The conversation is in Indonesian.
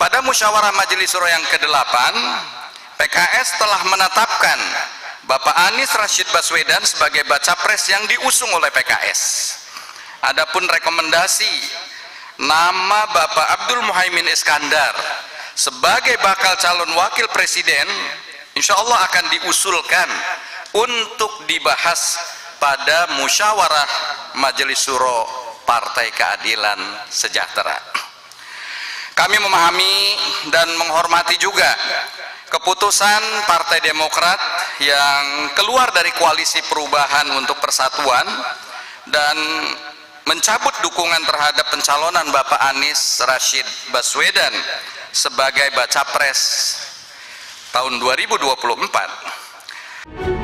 pada musyawarah Majelis Syuro yang ke-8, PKS telah menetapkan Bapak Anies Rashid Baswedan sebagai baca pres yang diusung oleh PKS. Adapun rekomendasi nama Bapak Abdul Muhaimin Iskandar sebagai bakal calon wakil presiden, insya Allah akan diusulkan untuk dibahas pada musyawarah Majelis Syuro Partai Keadilan Sejahtera. Kami memahami dan menghormati juga keputusan Partai Demokrat yang keluar dari koalisi perubahan untuk persatuan dan mencabut dukungan terhadap pencalonan Bapak Anies Rashid Baswedan sebagai baca pres tahun 2024.